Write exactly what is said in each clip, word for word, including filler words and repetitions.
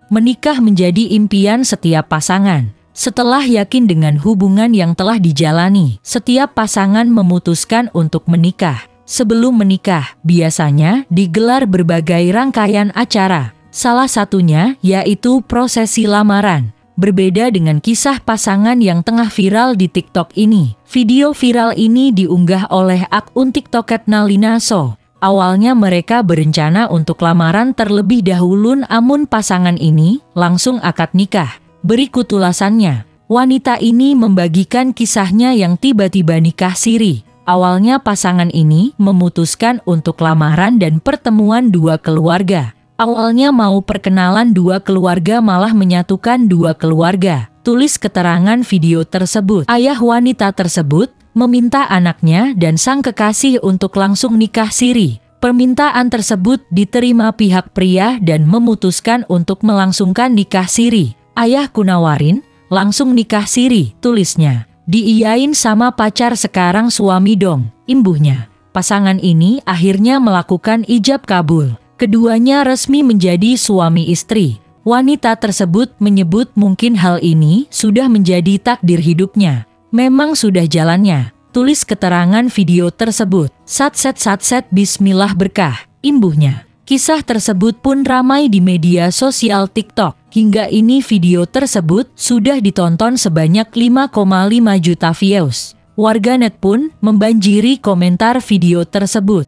Menikah menjadi impian setiap pasangan. Setelah yakin dengan hubungan yang telah dijalani, setiap pasangan memutuskan untuk menikah. Sebelum menikah, biasanya digelar berbagai rangkaian acara. Salah satunya yaitu prosesi lamaran. Berbeda dengan kisah pasangan yang tengah viral di TikTok ini. Video viral ini diunggah oleh akun TikTok Nalinaso. Awalnya mereka berencana untuk lamaran terlebih dahulu, namun pasangan ini langsung akad nikah. Berikut ulasannya. Wanita ini membagikan kisahnya yang tiba-tiba nikah siri. Awalnya pasangan ini memutuskan untuk lamaran dan pertemuan dua keluarga. Awalnya mau perkenalan dua keluarga, malah menyatukan dua keluarga. Tulis keterangan video tersebut. Ayah wanita tersebut meminta anaknya dan sang kekasih untuk langsung nikah siri. Permintaan tersebut diterima pihak pria dan memutuskan untuk melangsungkan nikah siri. Ayahku nawarin, langsung nikah siri, tulisnya. Diiyain sama pacar sekarang suami dong, imbuhnya. Pasangan ini akhirnya melakukan ijab kabul. Keduanya resmi menjadi suami istri. Wanita tersebut menyebut mungkin hal ini sudah menjadi takdir hidupnya. Memang sudah jalannya. Tulis keterangan video tersebut. Satset satset bismillah berkah, imbuhnya. Kisah tersebut pun ramai di media sosial TikTok. Hingga ini video tersebut sudah ditonton sebanyak lima koma lima juta views. Warganet pun membanjiri komentar video tersebut.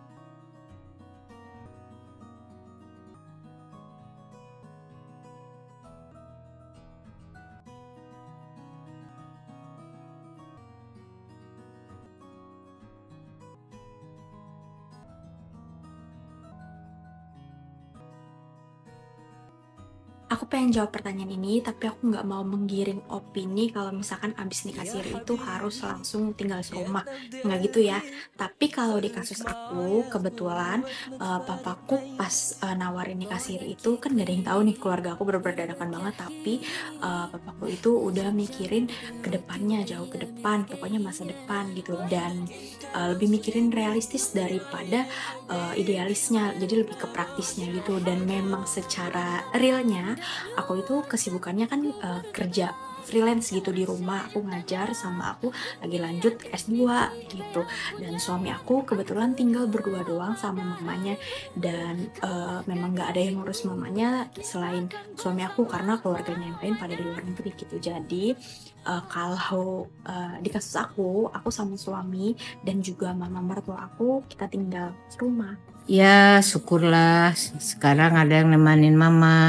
Aku pengen jawab pertanyaan ini, tapi aku nggak mau menggiring opini kalau misalkan abis nikah siri itu harus langsung tinggal serumah. Nggak gitu ya. Tapi kalau di kasus aku, kebetulan uh, papaku pas uh, nawarin nikah siri itu kan gak ada yang tahu nih, keluarga aku bener-bener dadakan banget. Tapi uh, papaku itu udah mikirin ke depannya, jauh ke depan, pokoknya masa depan gitu. Dan uh, lebih mikirin realistis daripada uh, idealisnya, jadi lebih ke praktisnya gitu. Dan memang secara realnya aku itu kesibukannya kan uh, kerja freelance gitu di rumah, aku ngajar sama aku lagi lanjut S dua gitu. Dan suami aku kebetulan tinggal berdua doang sama mamanya, dan uh, memang gak ada yang ngurus mamanya selain suami aku karena keluarganya yang lain pada di luar negeri gitu. Jadi uh, kalau uh, di kasus aku, aku sama suami dan juga mama mertua aku, kita tinggal serumah. Ya syukurlah sekarang ada yang nemanin mama.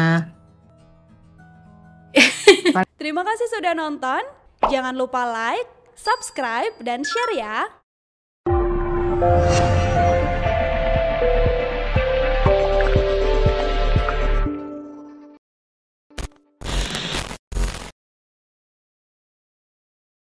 Terima kasih sudah nonton. Jangan lupa like, subscribe, dan share ya.